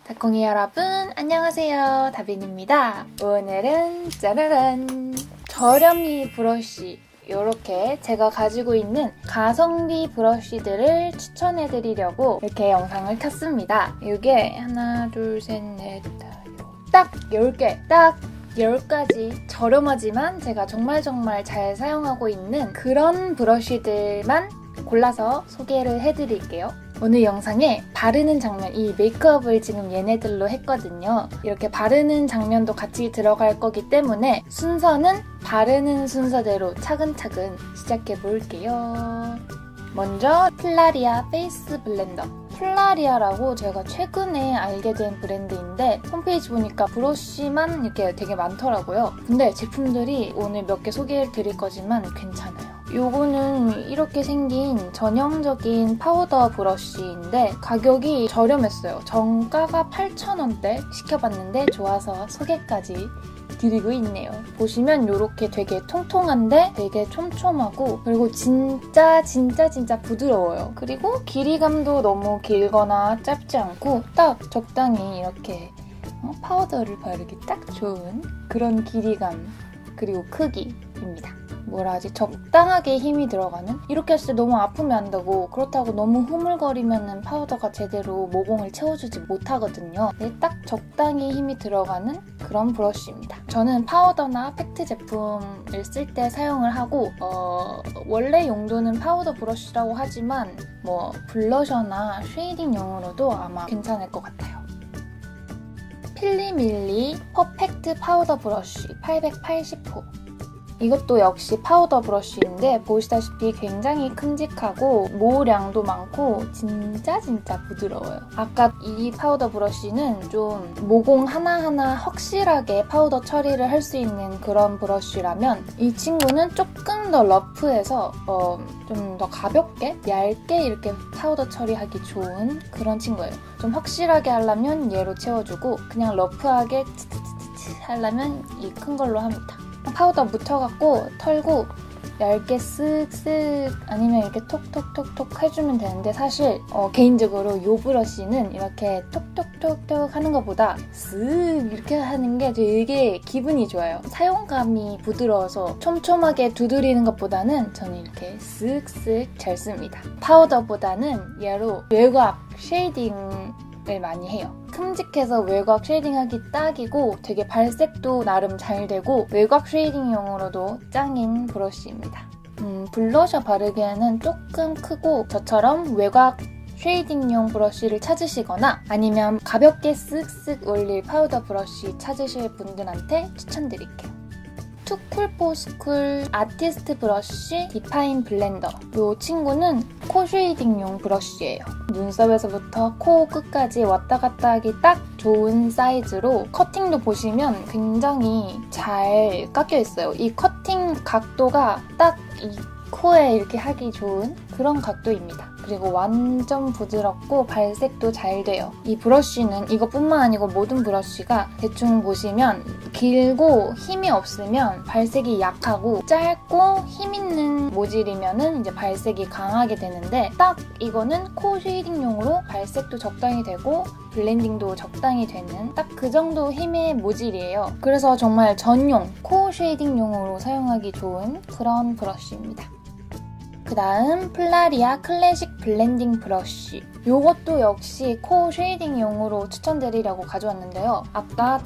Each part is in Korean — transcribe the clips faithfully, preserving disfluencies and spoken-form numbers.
다콩이 여러분 안녕하세요, 다빈입니다. 오늘은 짜라란 저렴이 브러쉬, 이렇게 제가 가지고 있는 가성비 브러쉬들을 추천해드리려고 이렇게 영상을 켰습니다. 이게 하나 둘 셋 넷 딱 열 개, 딱 열 가지 저렴하지만 제가 정말 정말 잘 사용하고 있는 그런 브러쉬들만 골라서 소개를 해드릴게요. 오늘 영상에 바르는 장면, 이 메이크업을 지금 얘네들로 했거든요. 이렇게 바르는 장면도 같이 들어갈 거기 때문에 순서는 바르는 순서대로 차근차근 시작해볼게요. 먼저 플라리아 페이스 블렌더. 플라리아라고 제가 최근에 알게 된 브랜드인데 홈페이지 보니까 브러쉬만 이렇게 되게 많더라고요. 근데 제품들이 오늘 몇 개 소개해드릴 거지만 괜찮아요. 요거는 이렇게 생긴 전형적인 파우더 브러쉬인데 가격이 저렴했어요. 정가가 팔천 원대 시켜봤는데 좋아서 소개까지 드리고 있네요. 보시면 이렇게 되게 통통한데 되게 촘촘하고 그리고 진짜 진짜 진짜 부드러워요. 그리고 길이감도 너무 길거나 짧지 않고 딱 적당히 이렇게 파우더를 바르기 딱 좋은 그런 길이감 그리고 크기입니다. 뭐라 하지? 적당하게 힘이 들어가는? 이렇게 했을 때 너무 아프면 안 되고 그렇다고 너무 흐물거리면 파우더가 제대로 모공을 채워주지 못하거든요. 근데 딱 적당히 힘이 들어가는 그런 브러쉬입니다. 저는 파우더나 팩트 제품을 쓸 때 사용을 하고 어, 원래 용도는 파우더 브러쉬라고 하지만 뭐 블러셔나 쉐이딩용으로도 아마 괜찮을 것 같아요. 필리밀리 퍼펙트 파우더 브러쉬 팔백팔십 호. 이것도 역시 파우더 브러쉬인데 보시다시피 굉장히 큼직하고 모량도 많고 진짜 진짜 부드러워요. 아까 이 파우더 브러쉬는 좀 모공 하나하나 확실하게 파우더 처리를 할 수 있는 그런 브러쉬라면 이 친구는 조금 더 러프해서 어, 좀 더 가볍게 얇게 이렇게 파우더 처리하기 좋은 그런 친구예요. 좀 확실하게 하려면 얘로 채워주고 그냥 러프하게 치치치치 하려면 이 큰 걸로 합니다. 파우더 묻혀갖고 털고 얇게 쓱쓱 아니면 이렇게 톡톡톡톡 해주면 되는데 사실 어, 개인적으로 이 브러쉬는 이렇게 톡톡톡톡 하는 것보다 쓱 이렇게 하는 게 되게 기분이 좋아요. 사용감이 부드러워서 촘촘하게 두드리는 것보다는 저는 이렇게 쓱쓱 잘 씁니다. 파우더보다는 얘로 외곽 쉐이딩 을 많이 해요. 큼직해서 외곽 쉐이딩하기 딱이고 되게 발색도 나름 잘 되고 외곽 쉐이딩용으로도 짱인 브러쉬입니다. 음, 블러셔 바르기에는 조금 크고 저처럼 외곽 쉐이딩용 브러쉬를 찾으시거나 아니면 가볍게 쓱쓱 올릴 파우더 브러쉬 찾으실 분들한테 추천드릴게요. 투쿨포스쿨 아티스트 브러쉬 디파인 블렌더. 이 친구는 코 쉐이딩용 브러쉬예요. 눈썹에서부터 코 끝까지 왔다 갔다 하기 딱 좋은 사이즈로 커팅도 보시면 굉장히 잘 깎여 있어요. 이 커팅 각도가 딱 이 코에 이렇게 하기 좋은 그런 각도입니다. 그리고 완전 부드럽고 발색도 잘 돼요. 이 브러쉬는 이것뿐만 아니고 모든 브러쉬가 대충 보시면 길고 힘이 없으면 발색이 약하고 짧고 힘 있는 모질이면은 이제 발색이 강하게 되는데 딱 이거는 코 쉐이딩용으로 발색도 적당히 되고 블렌딩도 적당히 되는 딱 그 정도 힘의 모질이에요. 그래서 정말 전용 코 쉐이딩용으로 사용하기 좋은 그런 브러쉬입니다. 그 다음 플라리아 클래식 블렌딩 브러쉬. 이것도 역시 코 쉐이딩용으로 추천드리려고 가져왔는데요. 아까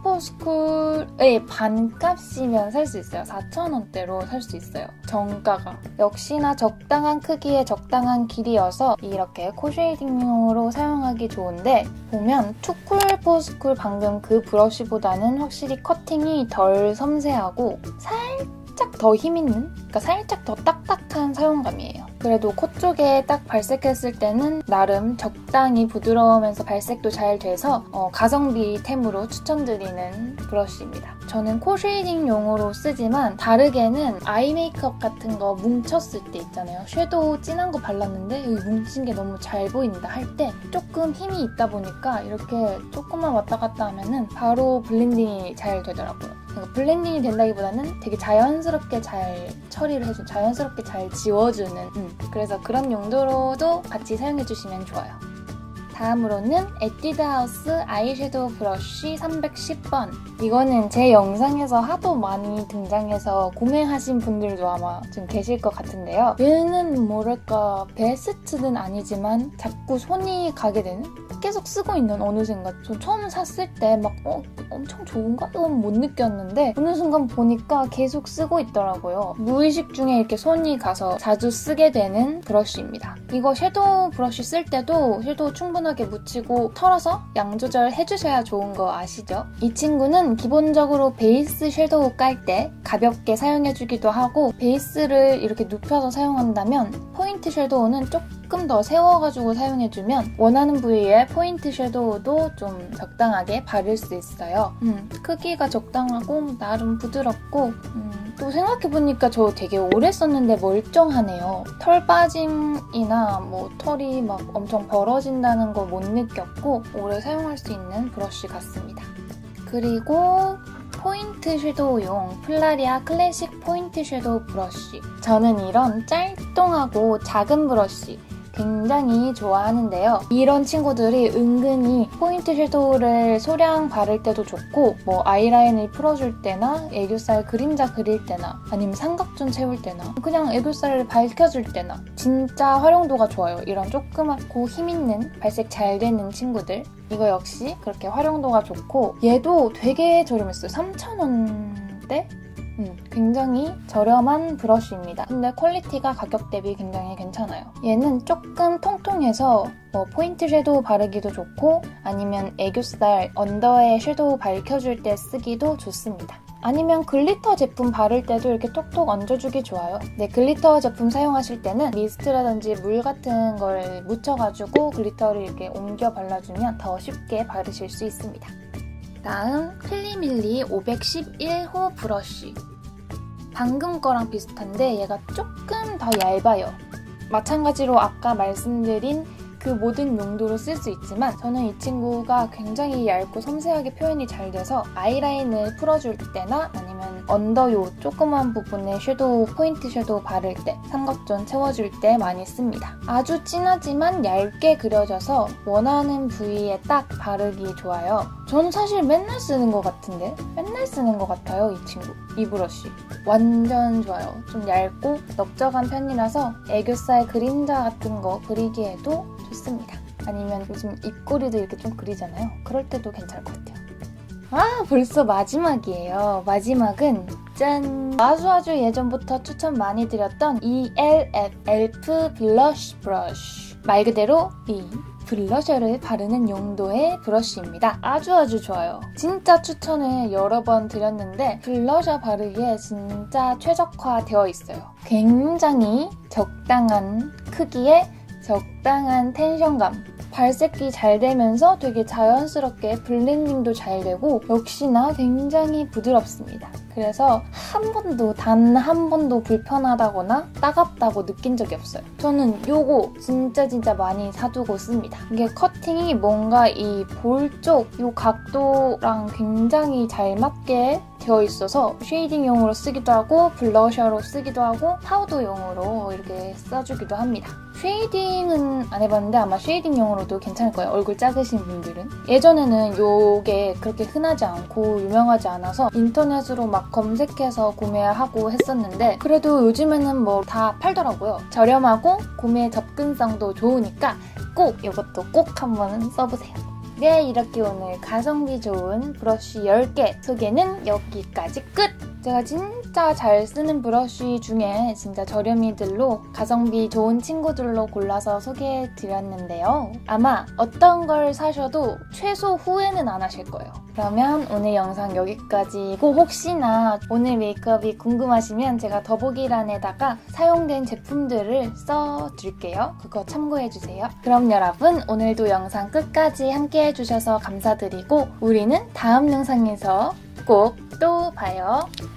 투쿨포스쿨의 반값이면 살 수 있어요. 사천 원대로 살 수 있어요. 정가가. 역시나 적당한 크기에 적당한 길이여서 이렇게 코 쉐이딩용으로 사용하기 좋은데 보면 투쿨포스쿨 방금 그 브러쉬보다는 확실히 커팅이 덜 섬세하고 살짝 살짝 더 힘있는, 그러니까 살짝 더 딱딱한 사용감이에요. 그래도 코 쪽에 딱 발색했을 때는 나름 적당히 부드러우면서 발색도 잘 돼서 어, 가성비템으로 추천드리는 브러쉬입니다. 저는 코 쉐이딩용으로 쓰지만 다르게는 아이 메이크업 같은 거 뭉쳤을 때 있잖아요. 섀도우 진한 거 발랐는데 여기 뭉친 게 너무 잘 보인다 할 때 조금 힘이 있다 보니까 이렇게 조금만 왔다 갔다 하면은 바로 블렌딩이 잘 되더라고요. 그러니까 블렌딩이 된다기보다는 되게 자연스럽게 잘 처리를 해준, 자연스럽게 잘 지워주는 음, 그래서 그런 용도로도 같이 사용해주시면 좋아요. 다음으로는 에뛰드 하우스 아이섀도우 브러쉬 삼백십 번. 이거는 제 영상에서 하도 많이 등장해서 구매하신 분들도 아마 좀 계실 것 같은데요. 얘는 뭐랄까 베스트는 아니지만 자꾸 손이 가게 되는? 계속 쓰고 있는 어느 순간. 저 처음 샀을 때 막 어, 엄청 좋은가? 이건 못 느꼈는데 어느 순간 보니까 계속 쓰고 있더라고요. 무의식 중에 이렇게 손이 가서 자주 쓰게 되는 브러쉬입니다. 이거 섀도우 브러쉬 쓸 때도 섀도우 충분하게 묻히고 털어서 양 조절 해주셔야 좋은 거 아시죠? 이 친구는 기본적으로 베이스 섀도우 깔 때 가볍게 사용해주기도 하고 베이스를 이렇게 눕혀서 사용한다면 포인트 섀도우는 조금 더 세워가지고 사용해주면 원하는 부위에 포인트 섀도우도 좀 적당하게 바를 수 있어요. 음, 크기가 적당하고 나름 부드럽고 음, 또 생각해보니까 저 되게 오래 썼는데 멀쩡하네요. 털 빠짐이나 뭐 털이 막 엄청 벌어진다는 걸 못 느꼈고 오래 사용할 수 있는 브러쉬 같습니다. 그리고 포인트 섀도우용 플라리아 클래식 포인트 섀도우 브러쉬. 저는 이런 짤뚱하고 작은 브러쉬 굉장히 좋아하는데요. 이런 친구들이 은근히 포인트 섀도우를 소량 바를 때도 좋고 뭐 아이라인을 풀어줄 때나 애교살 그림자 그릴 때나 아니면 삼각존 채울 때나 그냥 애교살을 밝혀줄 때나 진짜 활용도가 좋아요. 이런 조그맣고 힘있는 발색 잘 되는 친구들. 이거 역시 그렇게 활용도가 좋고 얘도 되게 저렴했어요. 삼천 원대? 음, 굉장히 저렴한 브러쉬입니다. 근데 퀄리티가 가격 대비 굉장히 괜찮아요. 얘는 조금 통통해서 뭐 포인트 섀도우 바르기도 좋고 아니면 애교살, 언더에 섀도우 밝혀줄 때 쓰기도 좋습니다. 아니면 글리터 제품 바를 때도 이렇게 톡톡 얹어주기 좋아요. 네, 글리터 제품 사용하실 때는 미스트라든지 물 같은 걸 묻혀가지고 글리터를 이렇게 옮겨 발라주면 더 쉽게 바르실 수 있습니다. 다음 필리밀리 오백십일 호 브러쉬. 방금 거랑 비슷한데 얘가 조금 더 얇아요. 마찬가지로 아까 말씀드린 그 모든 용도로 쓸 수 있지만 저는 이 친구가 굉장히 얇고 섬세하게 표현이 잘 돼서 아이라인을 풀어줄 때나 아니면 언더 요 조그만 부분에 섀도우, 포인트 섀도우 바를 때, 삼각존 채워줄 때 많이 씁니다. 아주 진하지만 얇게 그려져서 원하는 부위에 딱 바르기 좋아요. 저는 사실 맨날 쓰는 것 같은데? 맨날 쓰는 것 같아요, 이 친구. 이 브러쉬. 완전 좋아요. 좀 얇고 넓적한 편이라서 애교살 그림자 같은 거 그리기에도 좋습니다. 아니면 요즘 입꼬리도 이렇게 좀 그리잖아요. 그럴 때도 괜찮을 것 같아요. 아, 벌써 마지막이에요. 마지막은 짠! 아주 아주 예전부터 추천 많이 드렸던 이엘에프 엘프 블러쉬 브러쉬. 말 그대로 이 블러셔를 바르는 용도의 브러쉬입니다. 아주 아주 좋아요. 진짜 추천을 여러 번 드렸는데 블러셔 바르기에 진짜 최적화되어 있어요. 굉장히 적당한 크기에 적당한 텐션감. 발색이 잘 되면서 되게 자연스럽게 블렌딩도 잘 되고 역시나 굉장히 부드럽습니다. 그래서 한 번도 단 한 번도 불편하다거나 따갑다고 느낀 적이 없어요. 저는 요거 진짜 진짜 많이 사두고 씁니다. 이게 커팅이 뭔가 이 볼 쪽 요 각도랑 굉장히 잘 맞게 되어 있어서 쉐이딩용으로 쓰기도 하고 블러셔로 쓰기도 하고 파우더용으로 이렇게 써주기도 합니다. 쉐이딩은 안 해봤는데 아마 쉐이딩용으로도 괜찮을 거예요. 얼굴 작으신 분들은. 예전에는 요게 그렇게 흔하지 않고 유명하지 않아서 인터넷으로 막 검색해서 구매하고 했었는데 그래도 요즘에는 뭐 다 팔더라고요. 저렴하고 구매 접근성도 좋으니까 꼭 이것도 꼭 한번 써보세요. 네, 이렇게 오늘 가성비 좋은 브러쉬 열 개 소개는 여기까지 끝! 제가 진짜 잘 쓰는 브러쉬 중에 진짜 저렴이들로 가성비 좋은 친구들로 골라서 소개해드렸는데요. 아마 어떤 걸 사셔도 최소 후회는 안 하실 거예요. 그러면 오늘 영상 여기까지고 혹시나 오늘 메이크업이 궁금하시면 제가 더보기란에다가 사용된 제품들을 써둘게요. 그거 참고해주세요. 그럼 여러분 오늘도 영상 끝까지 함께 해주셔서 감사드리고 우리는 다음 영상에서 꼭 또 봐요.